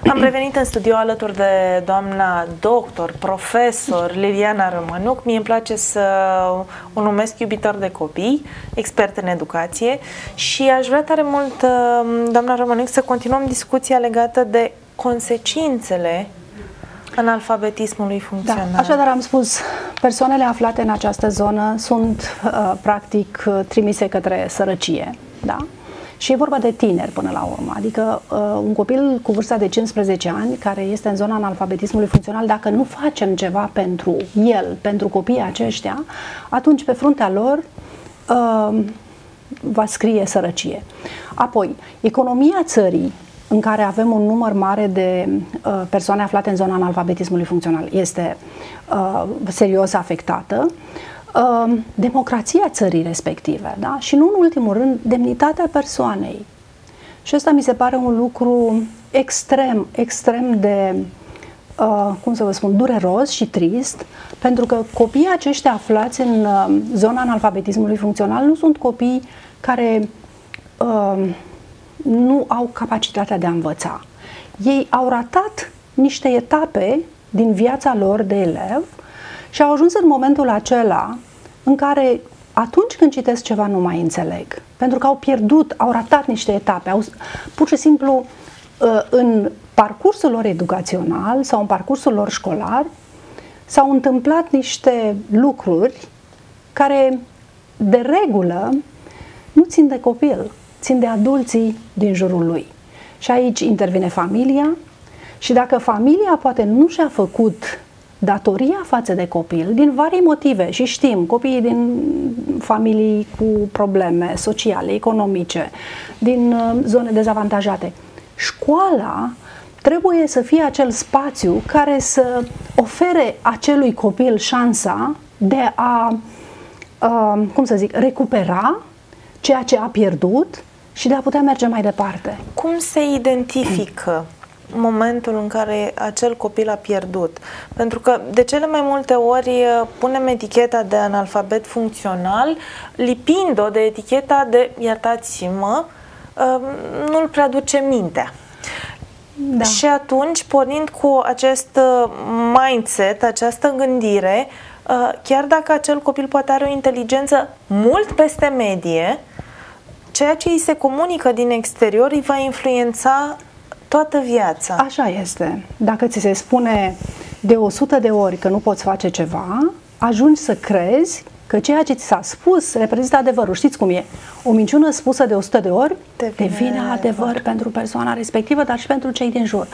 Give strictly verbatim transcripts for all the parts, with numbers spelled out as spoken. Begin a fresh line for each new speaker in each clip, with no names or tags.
Am revenit în studio alături de doamna doctor, profesor Liliana Rămănuc. Mie îmi place să o numesc iubitor de copii, expert în educație, și aș vrea tare mult, doamna Rămănuc, să continuăm discuția legată de consecințele analfabetismului funcțional.
Da, așadar am spus, persoanele aflate în această zonă sunt uh, practic trimise către sărăcie, da? Și e vorba de tineri până la urmă, adică uh, un copil cu vârsta de cincisprezece ani care este în zona analfabetismului funcțional, dacă nu facem ceva pentru el, pentru copiii aceștia, atunci pe fruntea lor uh, va scrie sărăcie. Apoi, economia țării, în care avem un număr mare de uh, persoane aflate în zona analfabetismului funcțional, este uh, serios afectată. Uh, democrația țării respective, da? Și nu în ultimul rând, demnitatea persoanei. Și ăsta mi se pare un lucru extrem, extrem de, uh, cum să vă spun, dureros și trist, pentru că copiii aceștia aflați în uh, zona analfabetismului funcțional nu sunt copii care uh, nu au capacitatea de a învăța. Ei au ratat niște etape din viața lor de elev și au ajuns în momentul acela în care atunci când citesc ceva nu mai înțeleg. Pentru că au pierdut, au ratat niște etape. Au, pur și simplu în parcursul lor educațional sau în parcursul lor școlar s-au întâmplat niște lucruri care de regulă nu țin de copil, țin de adulții din jurul lui. Și aici intervine familia și dacă familia poate nu și-a făcut datoria față de copil, din vari motive, și știm, copiii din familii cu probleme sociale, economice, din zone dezavantajate, școala trebuie să fie acel spațiu care să ofere acelui copil șansa de a, uh, cum să zic, recupera ceea ce a pierdut și de a putea merge mai departe.
Cum se identifică momentul în care acel copil a pierdut? Pentru că de cele mai multe ori punem eticheta de analfabet funcțional, lipind-o de eticheta de, iertați-mă, nu-l prea duce mintea. Da. Și atunci, pornind cu acest mindset, această gândire, chiar dacă acel copil poate are o inteligență mult peste medie, ceea ce îi se comunică din exterior îi va influența toată viața.
Așa este. Dacă ți se spune de o sută de ori că nu poți face ceva, ajungi să crezi că ceea ce ți s-a spus reprezintă adevărul. Știți cum e? O minciună spusă de o sută de ori devine, devine adevăr, adevăr pentru persoana respectivă, dar și pentru cei din jur.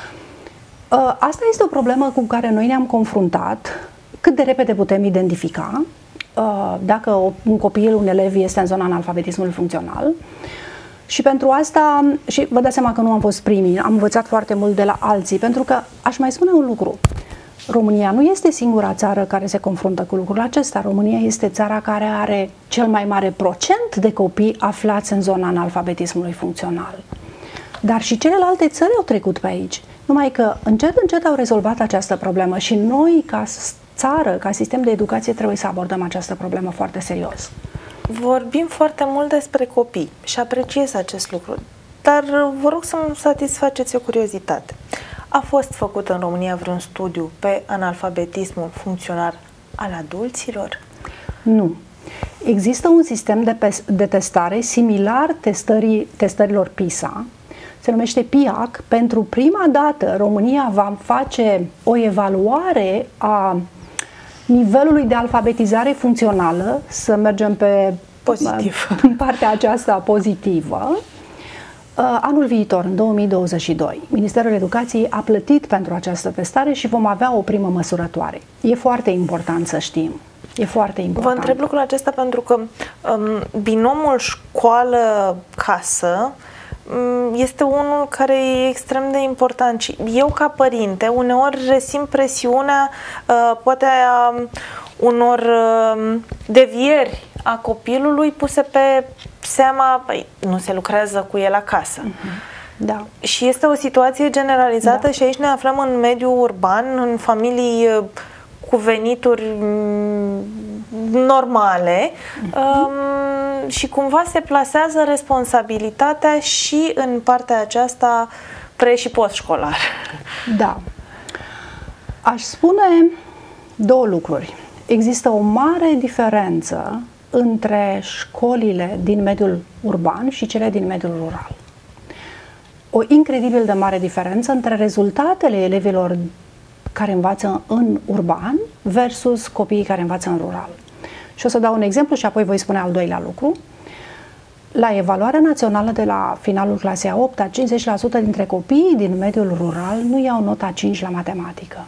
Asta este o problemă cu care noi ne-am confruntat. Cât de repede putem identifica dacă un copil, un elev este în zona analfabetismului funcțional. Și pentru asta, și vă dați seama că nu am fost primii, am învățat foarte mult de la alții, pentru că aș mai spune un lucru. România nu este singura țară care se confruntă cu lucrul acesta. România este țara care are cel mai mare procent de copii aflați în zona analfabetismului funcțional. Dar și celelalte țări au trecut pe aici. Numai că încet, încet au rezolvat această problemă și noi, ca țară, ca sistem de educație, trebuie să abordăm această problemă foarte serios.
Vorbim foarte mult despre copii și apreciez acest lucru, dar vă rog să-mi satisfaceți o curiozitate. A fost făcut în România vreun studiu pe analfabetismul funcțional al adulților?
Nu. Există un sistem de, de testare similar testării, testărilor PISA, se numește PIAC. Pentru prima dată România va face o evaluare a nivelului de alfabetizare funcțională, să mergem pe
pozitiv,
în partea aceasta pozitivă. Anul viitor, în două mii douăzeci și doi, Ministerul Educației a plătit pentru această testare și vom avea o primă măsurătoare. E foarte important să știm. E foarte important.
Vă întreb lucrul acesta pentru că um, binomul școală-casă este unul care e extrem de important și eu ca părinte uneori resimt presiunea uh, poate a unor uh, devieri a copilului puse pe seama, păi, nu se lucrează cu el acasă. Uh-huh.
Da.
Și este o situație generalizată, da. Și aici ne aflăm în mediul urban, în familii uh, cu venituri normale, uh-huh. um, și cumva se plasează responsabilitatea și în partea aceasta pre- și post-școlar.
Da. Aș spune două lucruri. Există o mare diferență între școlile din mediul urban și cele din mediul rural. O incredibil de mare diferență între rezultatele elevilor care învață în urban versus copiii care învață în rural. Și o să dau un exemplu și apoi voi spune al doilea lucru. La evaluarea națională de la finalul clasei a opta, cincizeci la sută dintre copiii din mediul rural nu iau nota cinci la matematică.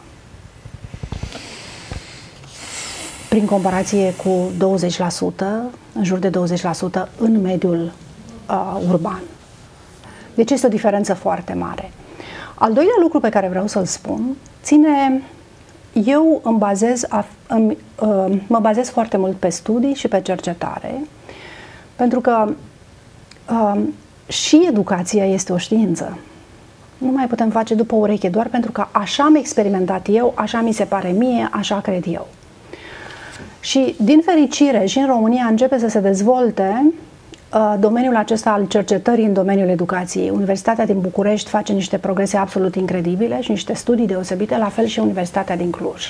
Prin comparație cu douăzeci la sută, în jur de douăzeci la sută în mediul uh, urban. Deci este o diferență foarte mare. Al doilea lucru pe care vreau să-l spun ține, eu îmi bazez, îmi, uh, mă bazez foarte mult pe studii și pe cercetare, pentru că uh, și educația este o știință. Nu mai putem face după ureche, doar pentru că așa am experimentat eu, așa mi se pare mie, așa cred eu. Și din fericire și în România începe să se dezvolte uh, domeniul acesta al cercetării în domeniul educației. Universitatea din București face niște progrese absolut incredibile și niște studii deosebite, la fel și Universitatea din Cluj.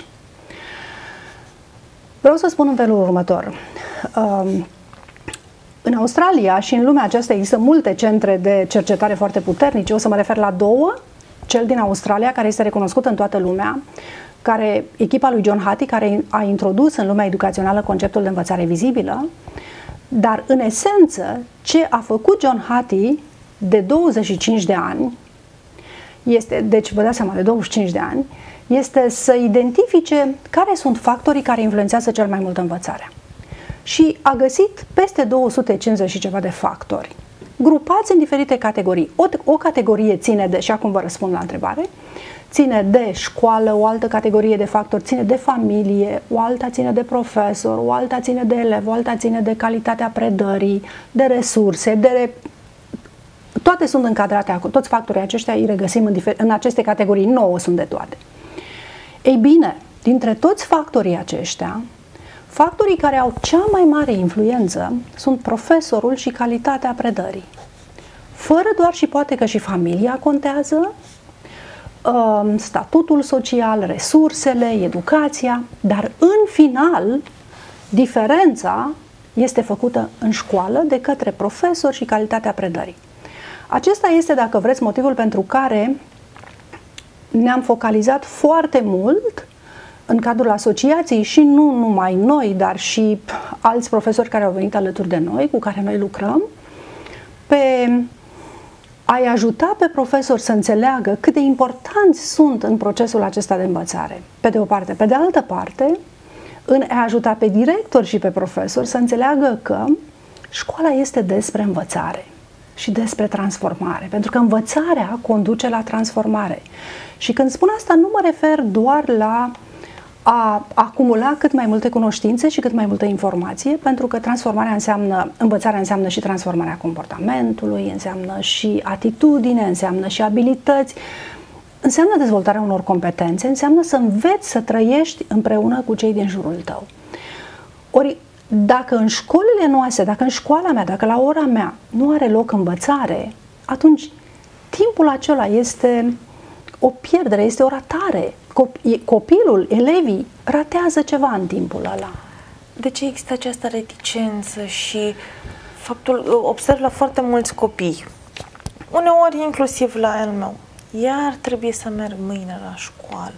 Vreau să spun în felul următor. Uh, în Australia și în lumea aceasta există multe centre de cercetare foarte puternice. O să mă refer la două. Cel din Australia, care este recunoscut în toată lumea, care, echipa lui John Hattie, care a introdus în lumea educațională conceptul de învățare vizibilă, dar în esență ce a făcut John Hattie de douăzeci și cinci de ani, este, deci vă dați seama, de douăzeci și cinci de ani, este să identifice care sunt factorii care influențează cel mai mult învățarea. Și a găsit peste două sute cincizeci și ceva de factori, grupați în diferite categorii. O, o categorie ține de, și acum vă răspund la întrebare, ține de școală, o altă categorie de factori ține de familie, o alta ține de profesor, o alta ține de elev, o alta ține de calitatea predării, de resurse, de re... toate sunt încadrate acolo. Toți factorii aceștia îi regăsim în, difer... în aceste categorii, nouă sunt de toate. Ei bine, dintre toți factorii aceștia, factorii care au cea mai mare influență sunt profesorul și calitatea predării. Fără doar și poate că și familia contează, statutul social, resursele, educația, dar în final diferența este făcută în școală de către profesori și calitatea predării. Acesta este, dacă vreți, motivul pentru care ne-am focalizat foarte mult în cadrul asociației și nu numai noi, dar și alți profesori care au venit alături de noi, cu care noi lucrăm, pe a-i ajuta pe profesori să înțeleagă cât de importanți sunt în procesul acesta de învățare, pe de o parte. Pe de altă parte, în a ajuta pe directori și pe profesori să înțeleagă că școala este despre învățare și despre transformare, pentru că învățarea conduce la transformare. Și când spun asta, nu mă refer doar la a acumula cât mai multe cunoștințe și cât mai multă informație, pentru că transformarea înseamnă, învățarea înseamnă și transformarea comportamentului, înseamnă și atitudine, înseamnă și abilități, înseamnă dezvoltarea unor competențe, înseamnă să înveți să trăiești împreună cu cei din jurul tău. Ori, dacă în școlile noastre, dacă în școala mea, dacă la ora mea nu are loc învățare, atunci timpul acela este o pierdere, este o ratare. Copilul, elevii ratează ceva în timpul ăla.
De ce există această reticență și faptul, observ la foarte mulți copii, uneori inclusiv la el meu, iar trebuie să merg mâine la școală.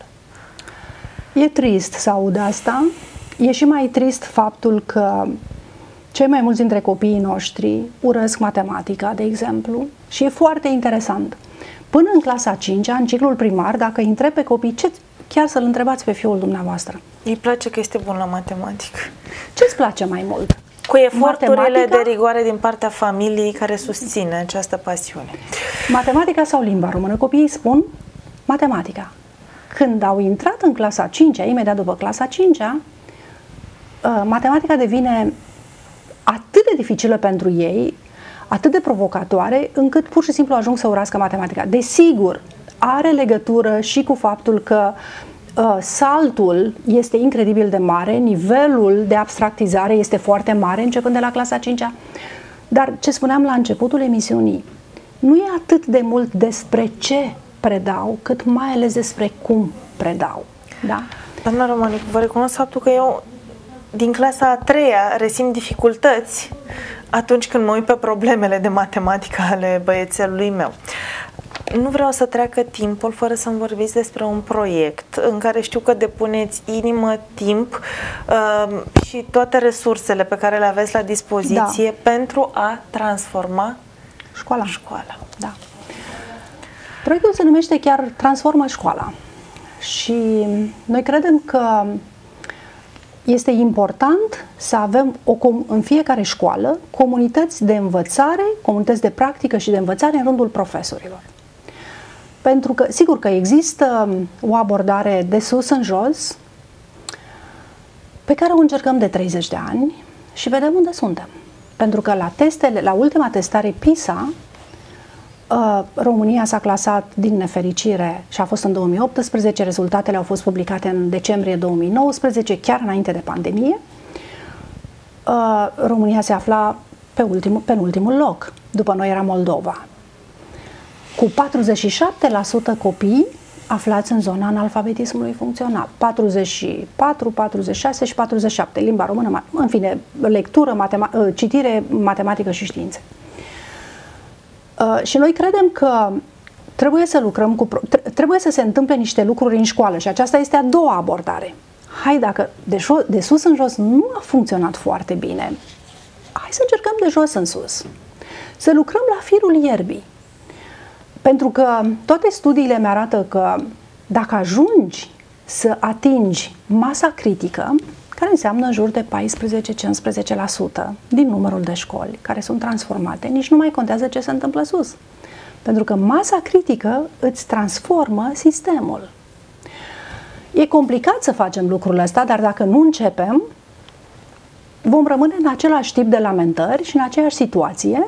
E trist să aud asta. E și mai trist faptul că cei mai mulți dintre copiii noștri urăsc matematica, de exemplu, și e foarte interesant. Până în clasa a cincea, în ciclul primar, dacă îi întreb pe copii, ce, chiar să-l întrebați pe fiul dumneavoastră.
Îi place că este bun la matematică.
Ce-ți place mai mult?
Cu eforturile matematica? De rigoare din partea familiei care susține această pasiune.
Matematica sau limba română? Copiii spun matematica. Când au intrat în clasa a cincea, imediat după clasa a cincea, matematica devine atât de dificilă pentru ei, atât de provocatoare, încât pur și simplu ajung să urască matematica. Desigur, are legătură și cu faptul că uh, saltul este incredibil de mare, nivelul de abstractizare este foarte mare, începând de la clasa a cincea. Dar ce spuneam la începutul emisiunii, nu e atât de mult despre ce predau, cât mai ales despre cum predau. Da?
Doamna Romanic, vă recunosc faptul că eu din clasa a treia resimt dificultăți atunci când mă uit pe problemele de matematică ale băiețelului meu. Nu vreau să treacă timpul fără să-mi vorbiți despre un proiect în care știu că depuneți inimă, timp uh, și toate resursele pe care le aveți la dispoziție, da, pentru a transforma
școala.
școala.
Da. Proiectul se numește chiar Transformă școala și noi credem că este important să avem o, în fiecare școală comunități de învățare, comunități de practică și de învățare în rândul profesorilor. Pentru că, sigur că există o abordare de sus în jos, pe care o încercăm de treizeci de ani și vedem unde suntem. Pentru că la testele, la ultima testare PISA, România s-a clasat din nefericire și a fost în două mii optsprezece, rezultatele au fost publicate în decembrie două mii nouăsprezece, chiar înainte de pandemie. România se afla pe ultimul, pe ultimul loc, după noi era Moldova, cu patruzeci și șapte la sută copii aflați în zona analfabetismului funcțional, patruzeci și patru, patruzeci și șase și patruzeci și șapte, limba română, în fine, lectură, matema citire, matematică și științe. Uh, și noi credem că trebuie să lucrăm cu, trebuie să se întâmple niște lucruri în școală și aceasta este a doua abordare. Hai, dacă de, de sus în jos nu a funcționat foarte bine, hai să încercăm de jos în sus. Să lucrăm la firul ierbii. Pentru că toate studiile mi arată că dacă ajungi să atingi masa critică, care înseamnă în jur de paisprezece-cincisprezece la sută din numărul de școli care sunt transformate, nici nu mai contează ce se întâmplă sus. Pentru că masa critică îți transformă sistemul. E complicat să facem lucrul ăsta, dar dacă nu începem, vom rămâne în același tip de lamentări și în aceeași situație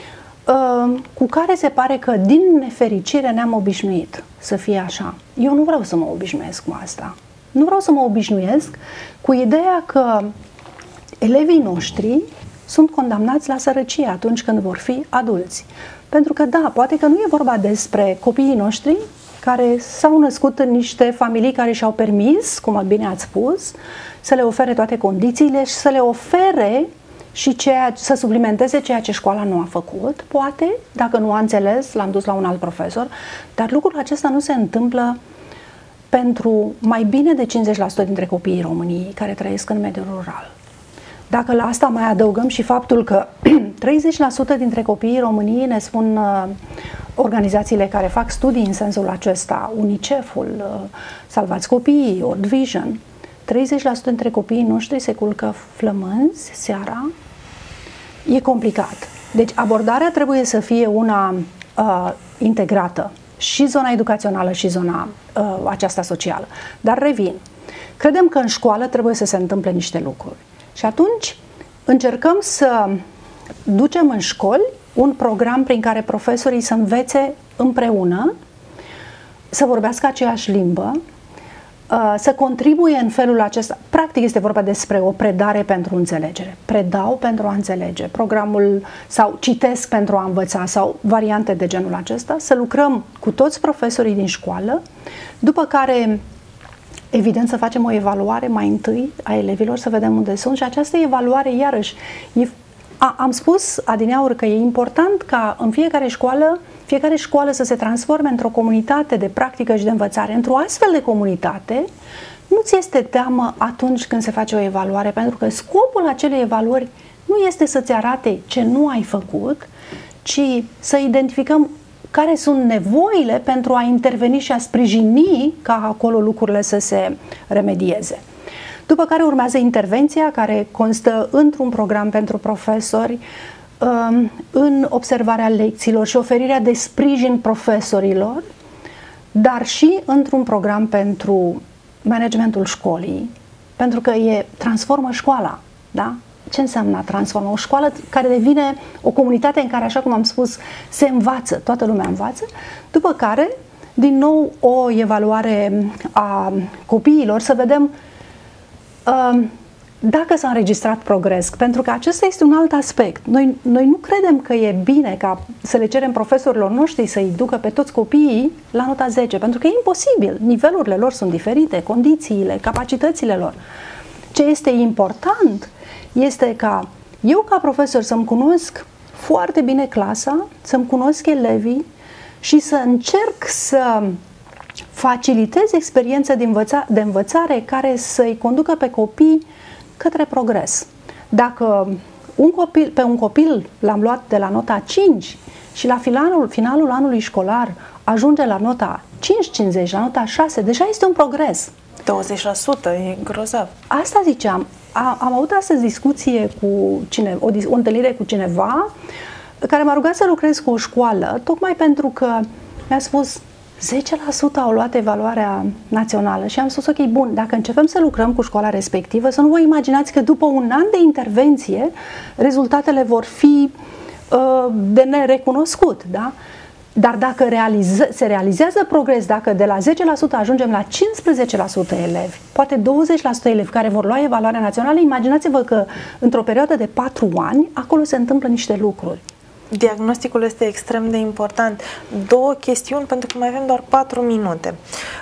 cu care se pare că din nefericire ne-am obișnuit să fie așa. Eu nu vreau să mă obișnuiesc cu asta. Nu vreau să mă obișnuiesc cu ideea că elevii noștri sunt condamnați la sărăcie atunci când vor fi adulți. Pentru că, da, poate că nu e vorba despre copiii noștri care s-au născut în niște familii care și-au permis, cum bine ați spus, să le ofere toate condițiile și să le ofere și ceea, să suplimenteze ceea ce școala nu a făcut. Poate, dacă nu a înțeles, l-am dus la un alt profesor, dar lucrul acesta nu se întâmplă pentru mai bine de cincizeci la sută dintre copiii României care trăiesc în mediul rural. Dacă la asta mai adăugăm și faptul că treizeci la sută dintre copiii României, ne spun uh, organizațiile care fac studii în sensul acesta, UNICEF-ul, uh, Salvați Copiii, World Vision, treizeci la sută dintre copiii noștri se culcă flămânzi seara, e complicat. Deci abordarea trebuie să fie una uh, integrată, și zona educațională și zona uh, aceasta socială. Dar revin, credem că în școală trebuie să se întâmple niște lucruri. Și atunci încercăm să ducem în școli un program prin care profesorii să învețe împreună, să vorbească aceeași limbă, uh, să contribuie în felul acesta. Practic este vorba despre o predare pentru înțelegere. Predau pentru a înțelege. Programul sau citesc pentru a învăța sau variante de genul acesta. Să lucrăm cu toți profesorii din școală, după care evident să facem o evaluare mai întâi a elevilor, să vedem unde sunt și această evaluare iarăși e, a, am spus adineauri că e important ca în fiecare școală fiecare școală să se transforme într-o comunitate de practică și de învățare. Într-o astfel de comunitate nu ți este teamă atunci când se face o evaluare, pentru că scopul acelei evaluări nu este să-ți arate ce nu ai făcut, ci să identificăm care sunt nevoile pentru a interveni și a sprijini ca acolo lucrurile să se remedieze. După care urmează intervenția, care constă într-un program pentru profesori, în observarea lecțiilor și oferirea de sprijin profesorilor, dar și într-un program pentru managementul școlii, pentru că e transformă școala, da? Ce înseamnă transformă? O școală care devine o comunitate în care, așa cum am spus, se învață, toată lumea învață, după care, din nou, o evaluare a copiilor, să vedem uh, dacă s-a înregistrat progres, pentru că acesta este un alt aspect. Noi, noi nu credem că e bine ca să le cerem profesorilor noștri să-i ducă pe toți copiii la nota zece, pentru că e imposibil. Nivelurile lor sunt diferite, condițiile, capacitățile lor. Ce este important este ca eu ca profesor să-mi cunosc foarte bine clasa, să-mi cunosc elevii și să încerc să facilitez experiența de, învăța, de învățare care să-i conducă pe copii către progres. Dacă un copil, pe un copil l-am luat de la nota cinci și la finalul, finalul anului școlar ajunge la nota cinci cincizeci, la nota șase, deja este un progres.
douăzeci la sută, e grozav.
Asta ziceam. A, am avut astăzi discuție cu cine, o, o întâlnire cu cineva care m-a rugat să lucrez cu o școală, tocmai pentru că mi-a spus zece la sută au luat evaluarea națională și am spus, ok, bun, dacă începem să lucrăm cu școala respectivă, să nu vă imaginați că după un an de intervenție rezultatele vor fi uh, de nerecunoscut, da? Dar dacă realiză, se realizează progres, dacă de la zece la sută ajungem la cincisprezece la sută elevi, poate douăzeci la sută elevi care vor lua evaluarea națională, imaginați-vă că într-o perioadă de patru ani, acolo se întâmplă niște lucruri.
Diagnosticul este extrem de important. Două chestiuni, pentru că mai avem doar patru minute.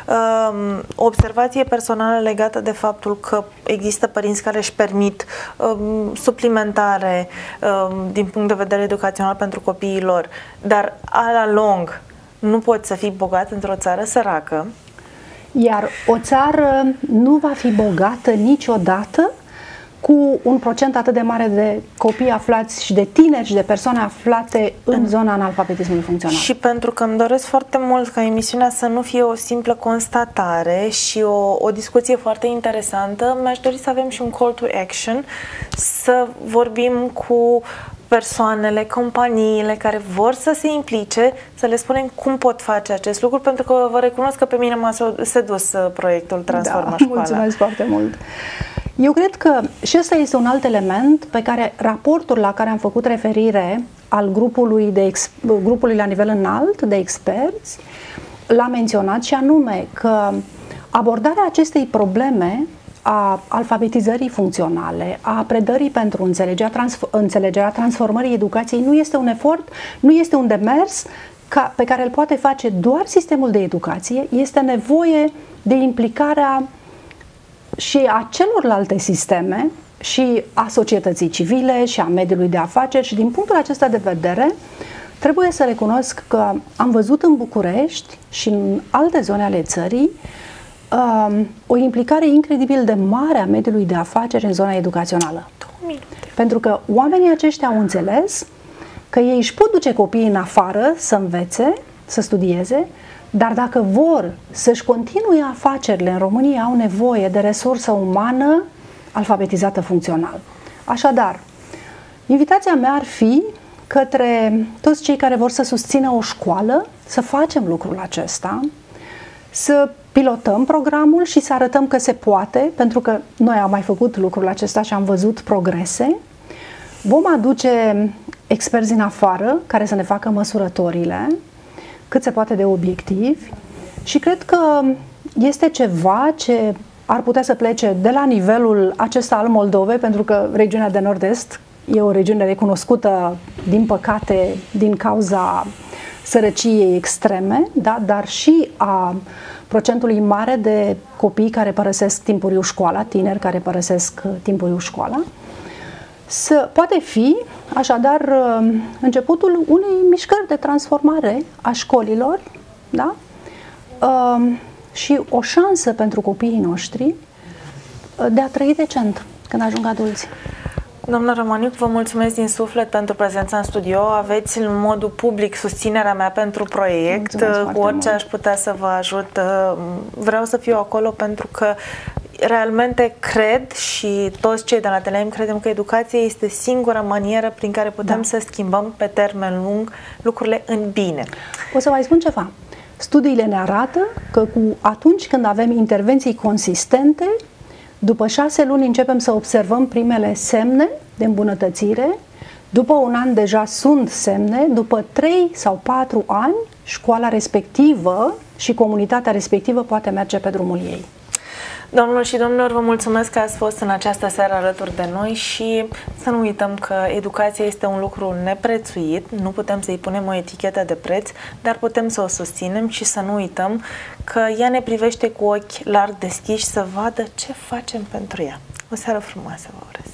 Um, o observație personală legată de faptul că există părinți care își permit um, suplimentare um, din punct de vedere educațional pentru copiii lor, dar a la lung nu poți să fii bogat într-o țară săracă.
Iar o țară nu va fi bogată niciodată cu un procent atât de mare de copii aflați și de tineri și de persoane aflate în zona analfabetismului funcțional.
Și pentru că îmi doresc foarte mult ca emisiunea să nu fie o simplă constatare și o, o discuție foarte interesantă, mi-aș dori să avem și un call to action, să vorbim cu persoanele, companiile care vor să se implice, să le spunem cum pot face acest lucru, pentru că vă recunosc că pe mine m-a sedus proiectul Transformă
Da,
Școala.
mulțumesc foarte mult! Eu cred că și ăsta este un alt element pe care raportul la care am făcut referire al grupului, de ex, grupului la nivel înalt de experți l-a menționat, și anume că abordarea acestei probleme a alfabetizării funcționale, a predării pentru înțelegerea, trans, înțelegerea transformării educației nu este un efort, nu este un demers ca, pe care îl poate face doar sistemul de educație, este nevoie de implicarea și a celorlalte sisteme și a societății civile și a mediului de afaceri, și din punctul acesta de vedere trebuie să recunosc că am văzut în București și în alte zone ale țării um, o implicare incredibil de mare a mediului de afaceri în zona educațională. Pentru că oamenii aceștia au înțeles că ei își pot duce copiii în afară să învețe, să studieze, dar dacă vor să-și continue afacerile în România, au nevoie de resursă umană alfabetizată funcțional. Așadar, invitația mea ar fi către toți cei care vor să susțină o școală, să facem lucrul acesta, să pilotăm programul și să arătăm că se poate, pentru că noi am mai făcut lucrul acesta și am văzut progrese. Vom aduce experți din afară care să ne facă măsurătorile cât se poate de obiectivi, și cred că este ceva ce ar putea să plece de la nivelul acesta al Moldovei, pentru că regiunea de nord-est e o regiune recunoscută, din păcate, din cauza sărăciei extreme, da? Dar și a procentului mare de copii care părăsesc timpuriu școala, tineri care părăsesc timpuriu școala. Să poate fi, așadar, începutul unei mișcări de transformare a școlilor, da? Și o șansă pentru copiii noștri de a trăi decent când ajung adulți.
Doamna Romaniuc, vă mulțumesc din suflet pentru prezența în studio. Aveți în modul public susținerea mea pentru proiect. Cu orice aș putea să vă ajut. Vreau să fiu acolo pentru că realmente cred, și toți cei de la T L M credem, că educația este singura manieră prin care putem da. să schimbăm pe termen lung lucrurile în bine.
O să mai spun ceva. Studiile ne arată că cu atunci când avem intervenții consistente, după șase luni începem să observăm primele semne de îmbunătățire, după un an deja sunt semne, după trei sau patru ani școala respectivă și comunitatea respectivă poate merge pe drumul ei.
Doamnelor și domnilor, vă mulțumesc că ați fost în această seară alături de noi și să nu uităm că educația este un lucru neprețuit, nu putem să-i punem o etichetă de preț, dar putem să o susținem și să nu uităm că ea ne privește cu ochi larg deschiși să vadă ce facem pentru ea. O seară frumoasă vă urez!